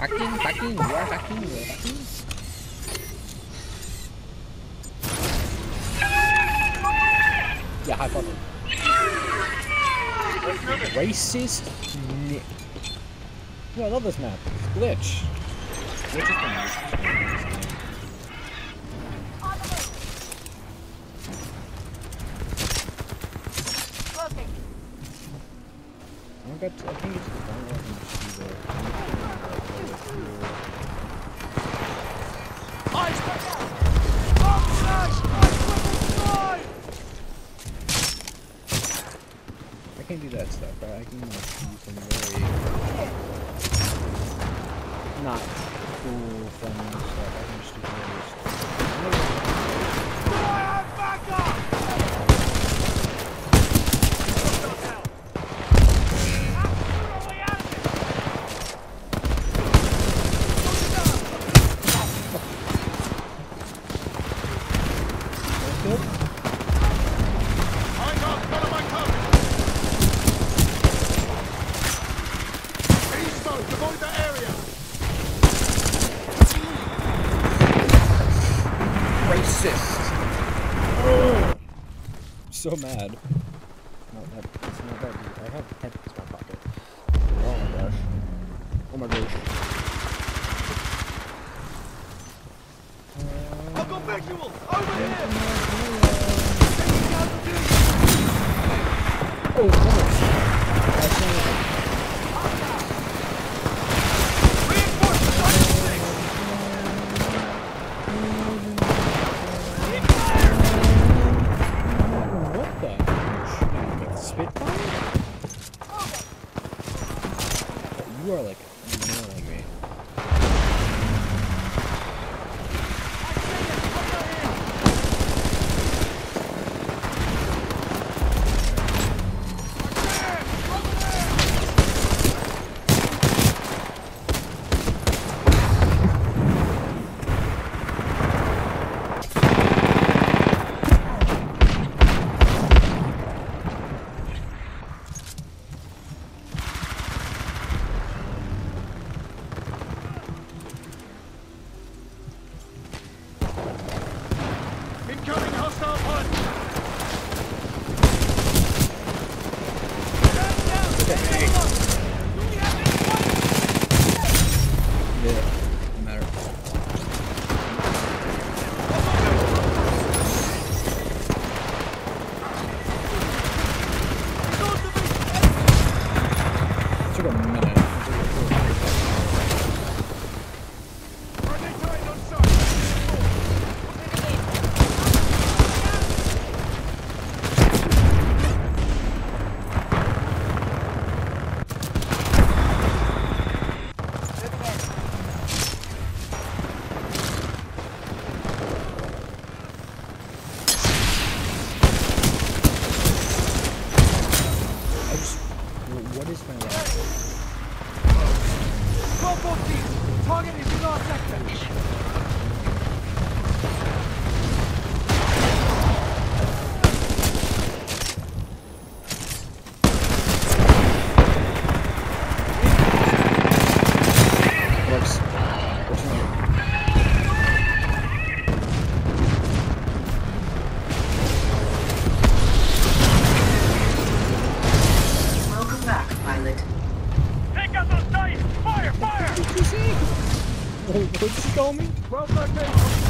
Backing, you are backing. Yeah, high five. Racist. No, I love this map. Glitch. Glitch is I think it's the one that you see there. I can't do that stuff, but I can do some very not cool, fun stuff. I can just do very stuff. So mad. No, it's not that deep. I have 10 in my pocket. Oh my gosh. Oh my gosh. I've got visuals! Over here! Oh, almost. You are like nailing me. Incoming hostile punch! Yeah, no matter. It took a minute. What is my life? 12-14! Target is in our sector! Works. Welcome back, pilot. Take out those dice! Fire! Fire! What did you say? What did you call me? 12-13!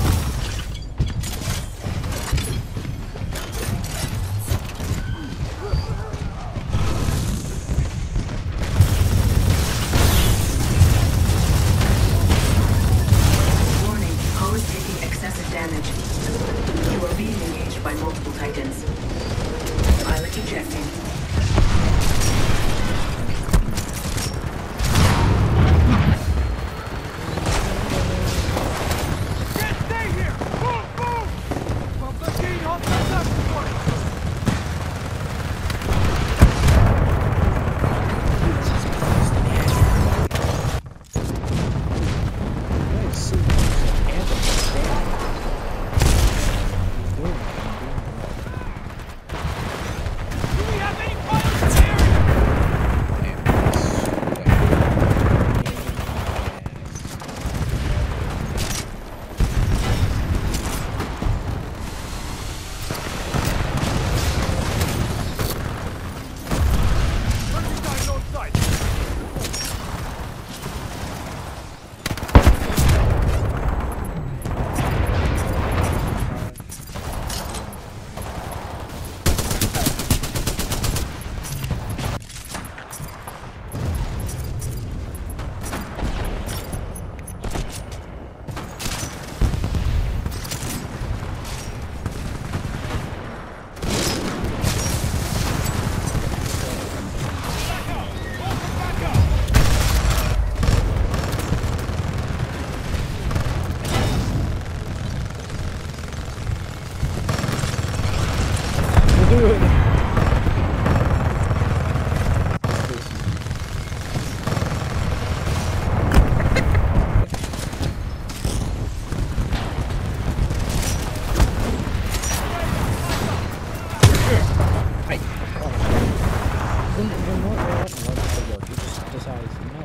Damage. You are being engaged by multiple Titans. Pilot ejecting. Get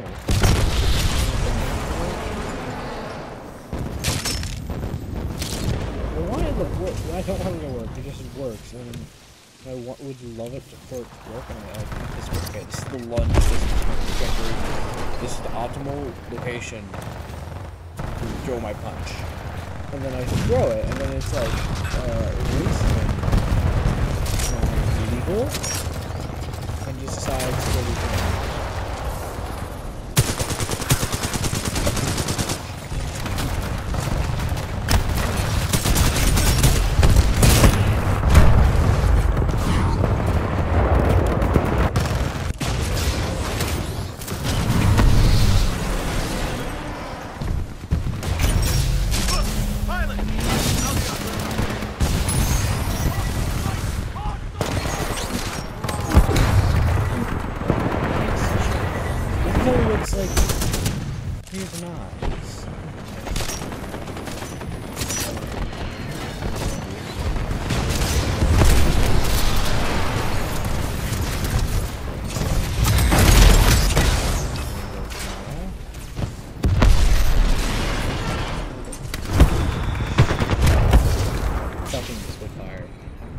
I don't want it to work. It just works, and I would love it for it to work. And this is okay. This is the lunge. This is the trajectory. This is the optimal location to throw my punch. And then I throw it, and then it's like illegal, and just decides to return. It's like, he's not. Fucking just with fire.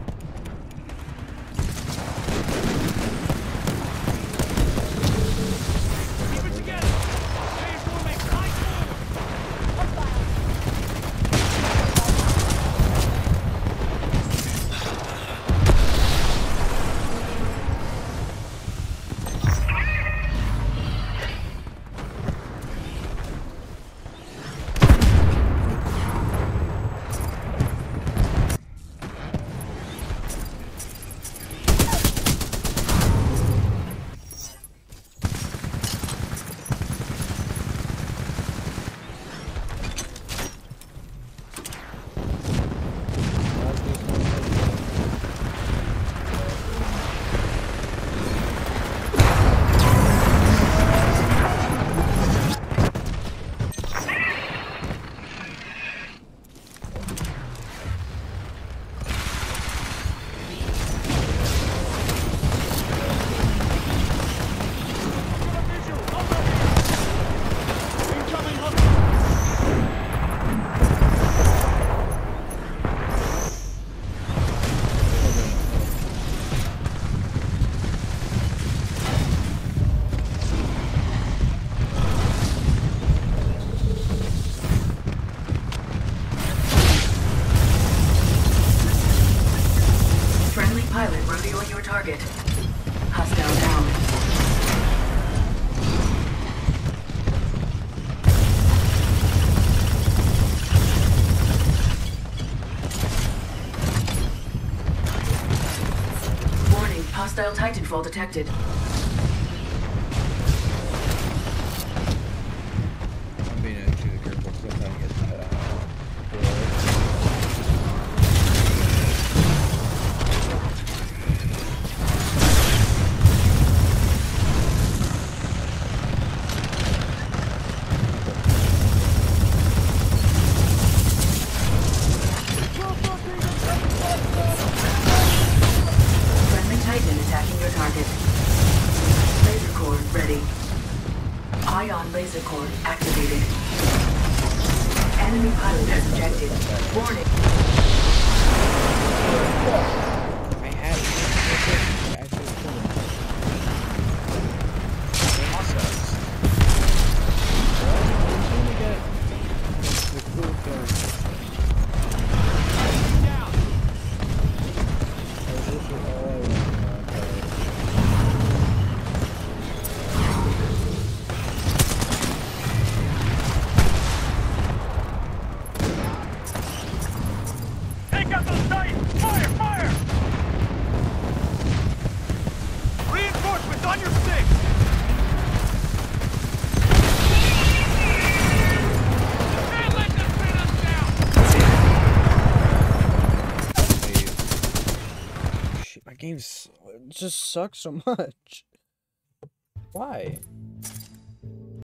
Pilot revealing your target. Hostile down. Warning, hostile Titanfall detected. I'm being actually careful because I'm trying to get Attacking your target. Laser core ready. Ion laser core activated. Enemy pilot has ejected. Warning. I had actually killed him. Process. Well, I'm trying to get the cool kills. Down. That was literally all I wanted. Take out those Titans! Fire! Fire! Reinforcements on your six! Can't let them pin us down! Shit, my game's it just sucks so much. Why?